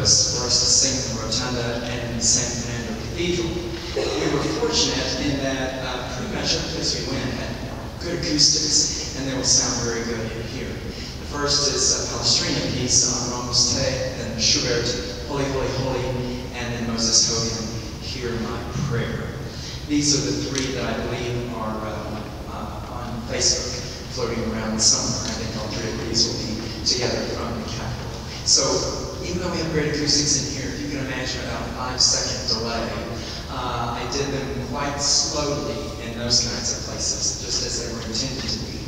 purpose for us to sing in the Rotunda and in San Fernando Cathedral. We were fortunate in that pretty much every place we went had good acoustics, and they will sound very good here. The first is a Palestrina piece on Romus Te, then Schubert, Holy, Holy, Holy, and then Moses Hogan, Hear My Prayer. These are the three that I believe are on Facebook, floating around somewhere. I think all three of these will be together from the Capitol. So even though we have great acoustics in here, if you can imagine about a 5-second delay, I did them quite slowly in those kinds of places, just as they were intended to be.